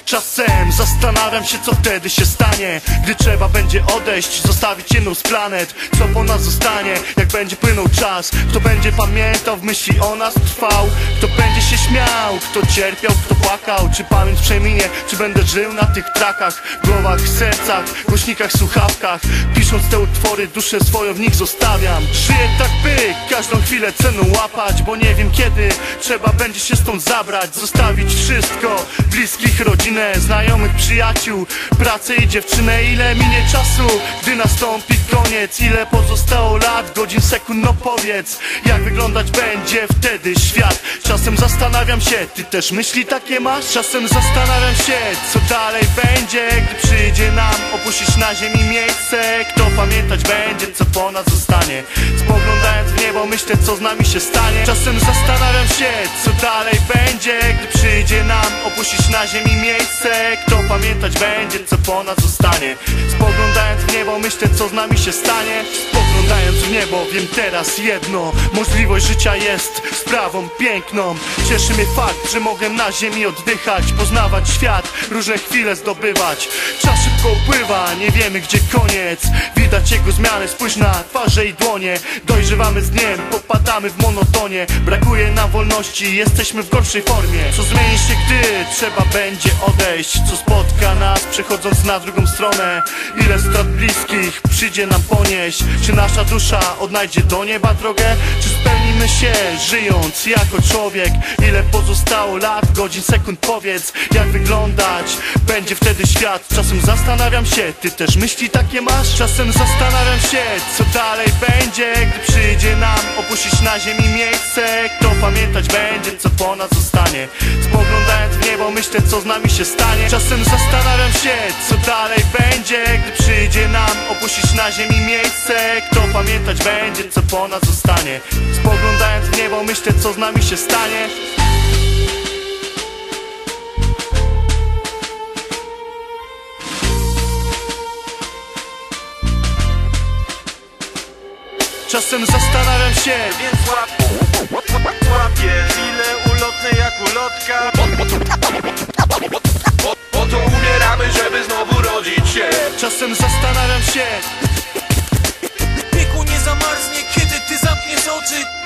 Czasem zastanawiam się, co wtedy się stanie, gdy trzeba będzie odejść, zostawić jedną z planet. Co po nas zostanie, jak będzie płynął czas? Kto będzie pamiętał, w myśli o nas trwał? Kto będzie się śmiał, kto cierpiał, kto płakał? Czy pamięć przeminie, czy będę żył na tych trakach? Głowach, sercach, głośnikach, słuchawkach. Pisząc te utwory, duszę swoją w nich zostawiam. Żyję tak, by każdą chwilę cenną łapać, bo nie wiem kiedy trzeba będzie się stąd zabrać. Zostawić wszystko, bliskich, rodzinę, znajomych, przyjaciół, pracę i dziewczynę. Ile minie czasu, gdy nastąpi koniec? Ile pozostało lat, godzin, sekund? No powiedz, jak wyglądać będzie wtedy świat? Czasem zastanawiam się, ty też myśli takie masz? Czasem zastanawiam się, co dalej będzie, gdy przyjdzie nam opuścić na ziemi miejsce. Kto pamiętać będzie, co po nas zostanie? Spoglądając w niebo, myślę, co z nami się stanie. Czasem zastanawiam się, co dalej będzie, gdy przyjdzie nam opuścić na ziemi miejsce. Kto pamiętać będzie, co po nas zostanie? Spoglądając w niebo, myślę, co z nami się stanie. Spoglądając w niebo, wiem teraz jedno: możliwość życia jest sprawą piękną. Cieszy mnie fakt, że mogę na ziemi oddychać, poznawać świat, różne chwile zdobywać. Czas szybko upływa, nie wiemy gdzie koniec. Widać jego zmiany, spójrz na twarze i dłonie. Dojrzewamy z dniem, popadamy w monotonie. Brakuje nam wolności, jesteśmy w gorszej formie. Co zmieni się, gdy trzeba będzie odejść? Co spotka nas, przechodząc na drugą stronę? Ile strat bliskich przyjdzie nam ponieść? Czy nasza dusza odnajdzie do nieba drogę? Czy spełnimy się, żyjąc jako człowiek? Ile pozostało lat, godzin, sekund? Powiedz, jak wyglądać będzie wtedy świat? Czasem zastanawiam się, ty też myśli takie masz? Czasem zastanawiam się, co dalej będzie, gdy przyjdzie nam opuścić na ziemi miejsce. Kto pamiętać będzie, co po nas zostanie? Spoglądając w niebo, myślę, co z nami się stanie. Czasem zastanawiam się, co dalej będzie, gdy przyjdzie nam opuścić na ziemi miejsce. Kto pamiętać będzie, co po nas zostanie? Spoglądając w niebo, myślę, co z nami się stanie. Czasem zastanawiam się, więc łapię chwile ulotne jak ulotka. Po to umieramy, żeby znowu rodzić się. Czasem zastanawiam się, piekło nie zamarznie, kiedy ty zamkniesz oczy.